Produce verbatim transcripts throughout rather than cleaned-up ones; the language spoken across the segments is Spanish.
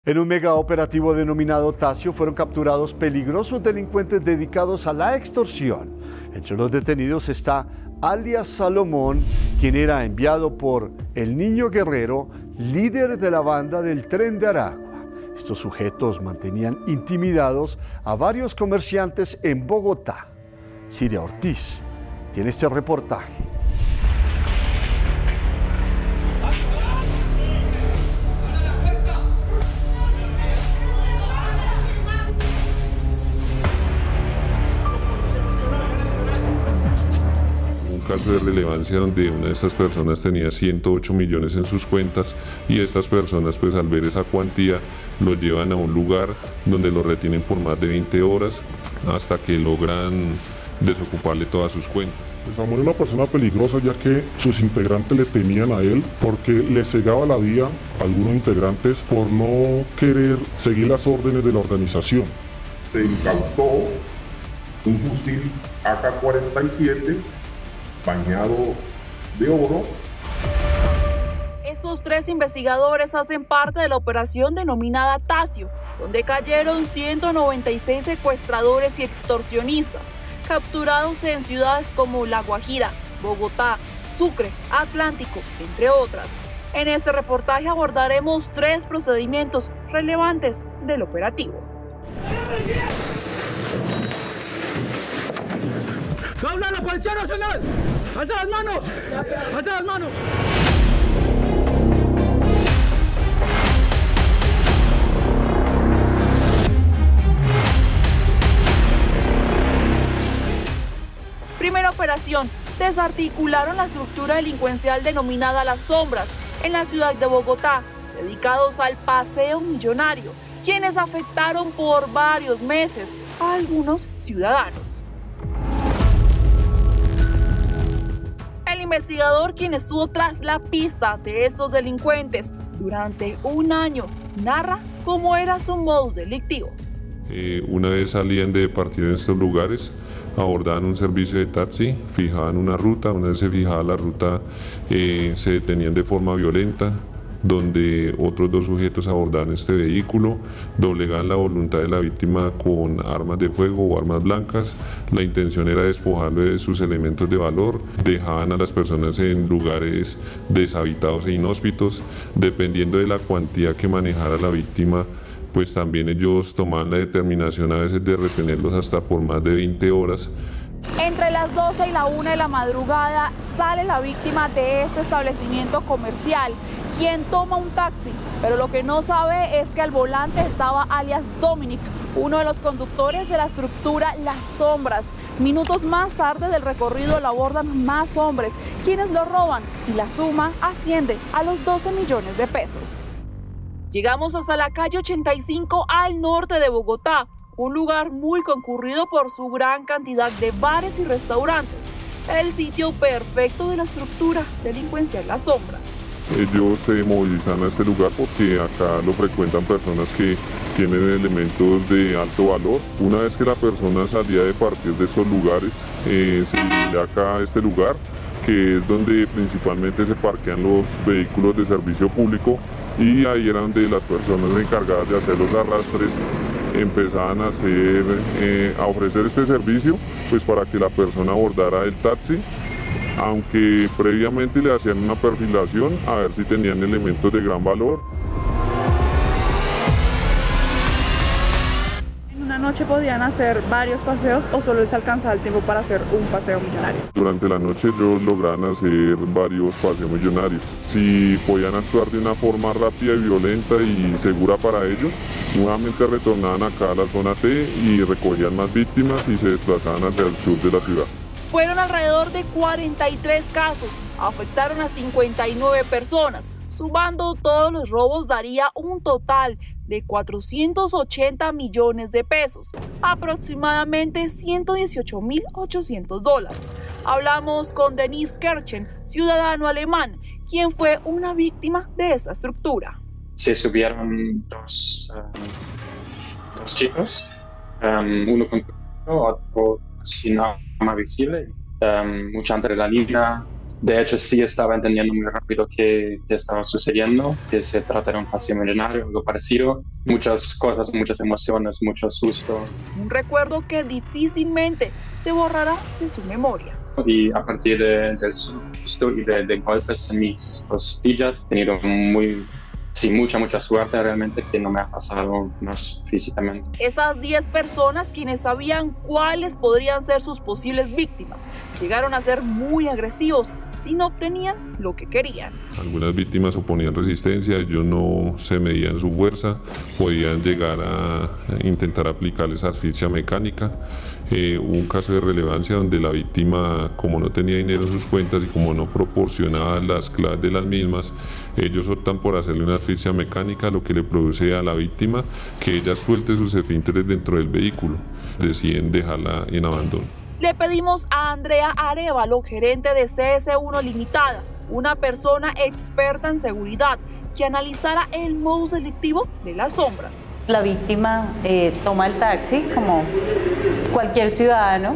En un mega operativo denominado Tasio fueron capturados peligrosos delincuentes dedicados a la extorsión. Entre los detenidos está alias Salomón, quien era enviado por el Niño Guerrero, líder de la banda del Tren de Aragua. Estos sujetos mantenían intimidados a varios comerciantes en Bogotá. Siria Ortiz tiene este reportaje. Caso de relevancia donde una de estas personas tenía ciento ocho millones en sus cuentas y estas personas, pues al ver esa cuantía, los llevan a un lugar donde los retienen por más de veinte horas hasta que logran desocuparle todas sus cuentas. Samuel era una persona peligrosa, ya que sus integrantes le temían a él porque le cegaba la vía a algunos integrantes por no querer seguir las órdenes de la organización. Se incautó un fusil A K cuarenta y siete bañado de oro. Estos tres investigadores hacen parte de la operación denominada Tasio, donde cayeron ciento noventa y seis secuestradores y extorsionistas, capturados en ciudades como La Guajira, Bogotá, Sucre, Atlántico, entre otras. En este reportaje abordaremos tres procedimientos relevantes del operativo. ¡Habla la Policía Nacional! ¡Alza las manos! ¡Alza las manos! Primera operación. Desarticularon la estructura delincuencial denominada Las Sombras en la ciudad de Bogotá, dedicados al paseo millonario, quienes afectaron por varios meses a algunos ciudadanos. El investigador, quien estuvo tras la pista de estos delincuentes durante un año, narra cómo era su modus delictivo. Eh, una vez salían de partir en estos lugares, abordaban un servicio de taxi, fijaban una ruta, una vez se fijaba la ruta, eh, se detenían de forma violenta, donde otros dos sujetos abordaban este vehículo, doblegaban la voluntad de la víctima con armas de fuego o armas blancas. La intención era despojarlo de sus elementos de valor, dejaban a las personas en lugares deshabitados e inhóspitos. Dependiendo de la cuantía que manejara la víctima, pues también ellos tomaban la determinación a veces de retenerlos hasta por más de veinte horas. Entre las doce y la una de la madrugada sale la víctima de este establecimiento comercial, quien toma un taxi, pero lo que no sabe es que al volante estaba alias Dominic, uno de los conductores de la estructura Las Sombras. Minutos más tarde del recorrido lo abordan más hombres, quienes lo roban, y la suma asciende a los doce millones de pesos. Llegamos hasta la calle ochenta y cinco al norte de Bogotá, un lugar muy concurrido por su gran cantidad de bares y restaurantes, el sitio perfecto de la estructura delincuencial Las Sombras. Ellos se movilizan a este lugar porque acá lo frecuentan personas que tienen elementos de alto valor. Una vez que la persona salía de partir de estos lugares, eh, se dirige acá a este lugar, que es donde principalmente se parquean los vehículos de servicio público, y ahí era donde las personas encargadas de hacer los arrastres empezaban a, hacer, eh, a ofrecer este servicio, pues para que la persona abordara el taxi, aunque previamente le hacían una perfilación a ver si tenían elementos de gran valor. ¿En una noche podían hacer varios paseos o solo les alcanzaba el tiempo para hacer un paseo millonario? Durante la noche ellos lograban hacer varios paseos millonarios. Si podían actuar de una forma rápida y violenta y segura para ellos, nuevamente retornaban acá a la zona T y recogían más víctimas y se desplazaban hacia el sur de la ciudad. Fueron alrededor de cuarenta y tres casos, afectaron a cincuenta y nueve personas. Sumando todos los robos daría un total de cuatrocientos ochenta millones de pesos, aproximadamente ciento dieciocho mil ochocientos dólares. Hablamos con Dennis Kerchen, ciudadano alemán, quien fue una víctima de esta estructura. Se subieron dos, um, dos chicos, um, uno con otro sin arma visible, um, mucha adrenalina, De hecho, sí estaba entendiendo muy rápido qué, qué estaba sucediendo, que se trata de un paseo millonario, algo parecido. Muchas cosas, muchas emociones, mucho susto. Un recuerdo que difícilmente se borrará de su memoria. Y a partir de, del susto y de, de golpes en mis costillas, he tenido muy... Sí, mucha, mucha suerte realmente que no me ha pasado más físicamente. Esas diez personas, quienes sabían cuáles podrían ser sus posibles víctimas, llegaron a ser muy agresivos si no obtenían lo que querían. Algunas víctimas oponían resistencia, ellos no se medían su fuerza, podían llegar a intentar aplicarles asfixia mecánica. Eh, hubo un caso de relevancia donde la víctima, como no tenía dinero en sus cuentas y como no proporcionaba las claves de las mismas, ellos optan por hacerle una asfixia mecánica, lo que le produce a la víctima que ella suelte sus esfínteres dentro del vehículo. Deciden dejarla en abandono. Le pedimos a Andrea Arevalo, gerente de C S uno Limitada, una persona experta en seguridad, que analizara el modus delictivo de las sombras. La víctima eh, toma el taxi como cualquier ciudadano.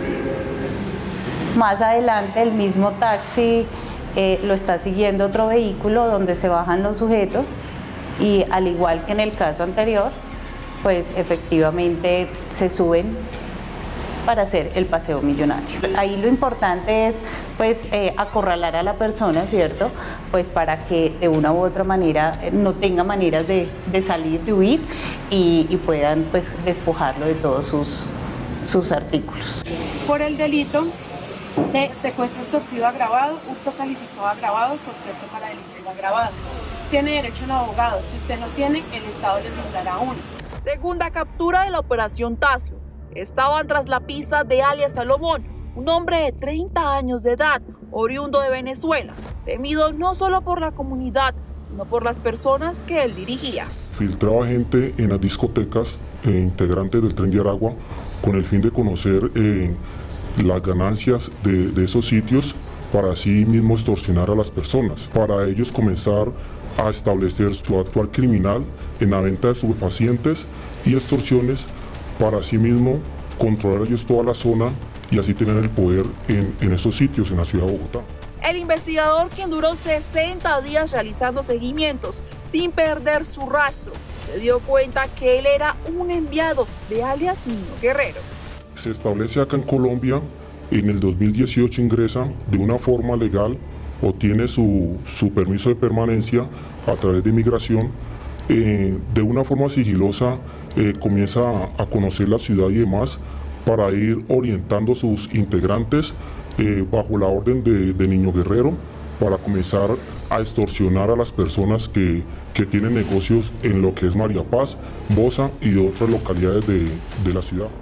Más adelante el mismo taxi eh, lo está siguiendo otro vehículo donde se bajan los sujetos y al igual que en el caso anterior, pues efectivamente se suben para hacer el paseo millonario. Ahí lo importante es pues eh, acorralar a la persona, ¿cierto? Pues para que de una u otra manera eh, no tenga maneras de, de salir, de huir y, y puedan pues despojarlo de todos sus, sus artículos. Por el delito de secuestro extorsivo agravado, hurto calificado agravado, concepto para delincuencia agravado. Tiene derecho a un abogado. Si usted no tiene, el Estado le brindará uno. Segunda captura de la Operación Tacio. Estaban tras la pista de alias Salomón, un hombre de treinta años de edad, oriundo de Venezuela, temido no solo por la comunidad, sino por las personas que él dirigía. Filtraba gente en las discotecas, eh, integrantes del Tren de Aragua, con el fin de conocer eh, las ganancias de, de esos sitios para así mismo extorsionar a las personas. Para ellos comenzar a establecer su actual criminal en la venta de estupefacientes y extorsiones para así mismo controlar ellos toda la zona y así tener el poder en, en esos sitios en la ciudad de Bogotá. El investigador, quien duró sesenta días realizando seguimientos sin perder su rastro, se dio cuenta que él era un enviado de alias Niño Guerrero. Se establece acá en Colombia, en el dos mil dieciocho ingresa de una forma legal, obtiene su, su permiso de permanencia a través de migración, eh, de una forma sigilosa eh, comienza a, a conocer la ciudad y demás para ir orientando sus integrantes eh, bajo la orden de, de Niño Guerrero para comenzar a extorsionar a las personas que, que tienen negocios en lo que es María Paz, Bosa y otras localidades de, de la ciudad.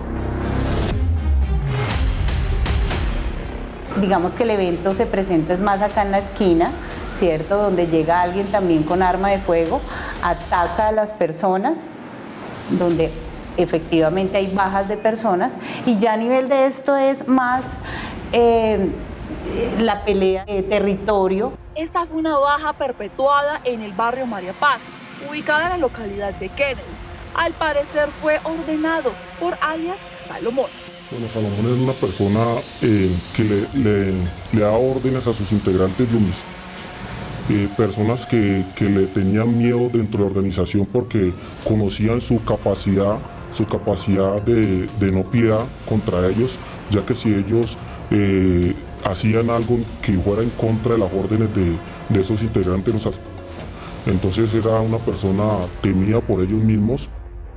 Digamos que el evento se presenta es más acá en la esquina, ¿cierto? Donde llega alguien también con arma de fuego, ataca a las personas, donde efectivamente hay bajas de personas, y ya a nivel de esto es más eh, la pelea de territorio. Esta fue una baja perpetuada en el barrio María Paz, ubicada en la localidad de Kennedy. Al parecer fue ordenado por alias Salomón. Bueno, Salomón es una persona eh, que le, le, le da órdenes a sus integrantes de homicidio. Eh, personas que, que le tenían miedo dentro de la organización porque conocían su capacidad, su capacidad de, de no piedad contra ellos, ya que si ellos eh, hacían algo que fuera en contra de las órdenes de, de esos integrantes, nos entonces era una persona temida por ellos mismos.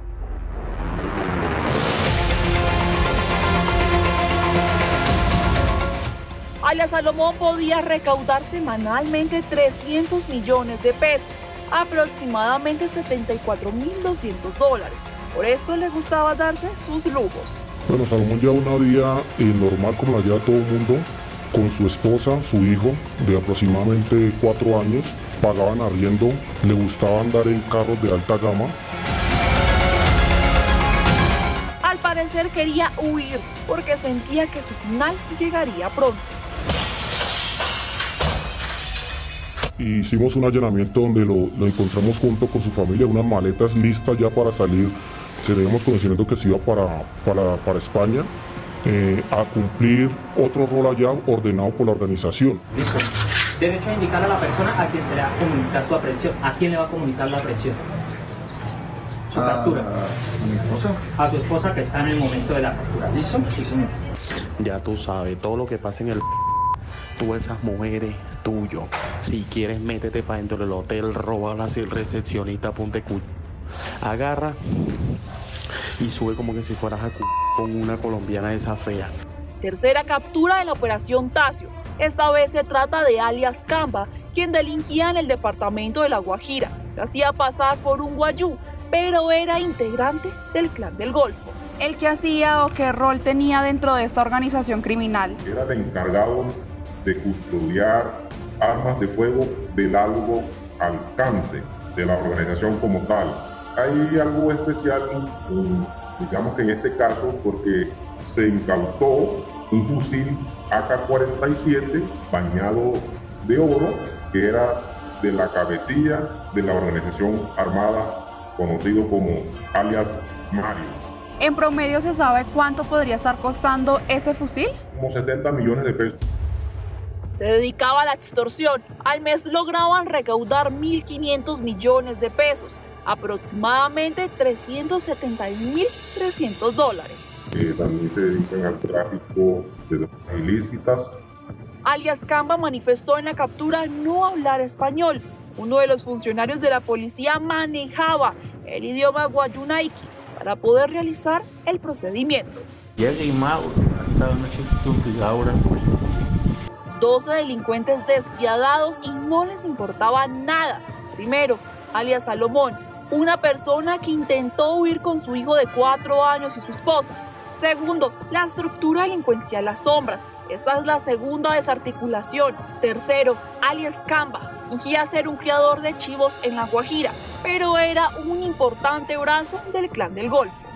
Alias Salomón podía recaudar semanalmente trescientos millones de pesos, aproximadamente setenta y cuatro mil doscientos dólares. Por esto le gustaba darse sus lujos. Bueno, Salomón lleva una vida eh, normal como la lleva todo el mundo, con su esposa, su hijo de aproximadamente cuatro años, pagaban arriendo, le gustaba andar en carros de alta gama. Al parecer quería huir porque sentía que su final llegaría pronto. Hicimos un allanamiento donde lo, lo encontramos junto con su familia, unas maletas listas ya para salir. Teníamos conocimiento que se iba para, para, para España eh, a cumplir otro rol allá ordenado por la organización. Listo. Derecho a indicar a la persona a quien se le va a comunicar su aprehensión. ¿A quién le va a comunicar la aprehensión? Su a, captura. A mi esposa. A su esposa que está en el momento de la captura. ¿Listo? Sí, señor. Ya tú sabes, todo lo que pasa en el... Tú esas mujeres, tuyo. Si quieres, métete para dentro del hotel, róbalas el recepcionista, ponte culo. Agarra y sube como que si fueras a cu... con una colombiana de esa fea. Tercera captura de la operación Tacio. Esta vez se trata de alias Camba, quien delinquía en el departamento de La Guajira. Se hacía pasar por un guayú, pero era integrante del Clan del Golfo. ¿El qué hacía o qué rol tenía dentro de esta organización criminal? Era el encargado de custodiar armas de fuego de largo alcance de la organización como tal. Hay algo especial, digamos que en este caso, porque se incautó un fusil A K cuarenta y siete bañado de oro, que era de la cabecilla de la organización armada conocido como alias Mario. ¿En promedio se sabe cuánto podría estar costando ese fusil? Como setenta millones de pesos. Se dedicaba a la extorsión. Al mes lograban recaudar mil quinientos millones de pesos, aproximadamente trescientos setenta y un mil trescientos dólares. Eh, también se dedican al tráfico de drogas ilícitas. Alias Camba manifestó en la captura no hablar español. Uno de los funcionarios de la policía manejaba el idioma guayunaiki para poder realizar el procedimiento. doce delincuentes despiadados y no les importaba nada. Primero, alias Salomón, una persona que intentó huir con su hijo de cuatro años y su esposa. Segundo, la estructura delincuencial Las Sombras. Esta es la segunda desarticulación. Tercero, alias Camba. Fingía ser un criador de chivos en La Guajira, pero era un importante brazo del Clan del Golfo.